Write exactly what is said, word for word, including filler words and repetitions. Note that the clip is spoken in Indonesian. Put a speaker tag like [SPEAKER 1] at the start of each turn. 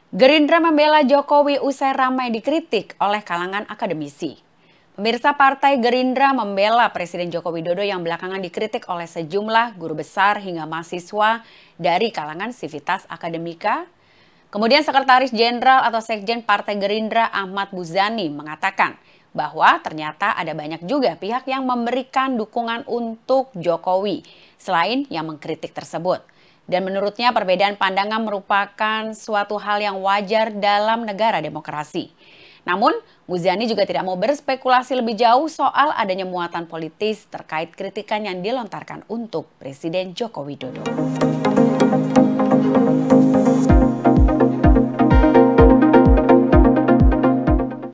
[SPEAKER 1] Gerindra membela Jokowi usai ramai dikritik oleh kalangan akademisi. Pemirsa Partai Gerindra membela Presiden Joko Widodo yang belakangan dikritik oleh sejumlah guru besar hingga mahasiswa dari kalangan sivitas akademika. Kemudian Sekretaris Jenderal atau Sekjen Partai Gerindra Ahmad Muzani mengatakan bahwa ternyata ada banyak juga pihak yang memberikan dukungan untuk Jokowi selain yang mengkritik tersebut. Dan menurutnya perbedaan pandangan merupakan suatu hal yang wajar dalam negara demokrasi. Namun, Muzani juga tidak mau berspekulasi lebih jauh soal adanya muatan politis terkait kritikan yang dilontarkan untuk Presiden Joko Widodo.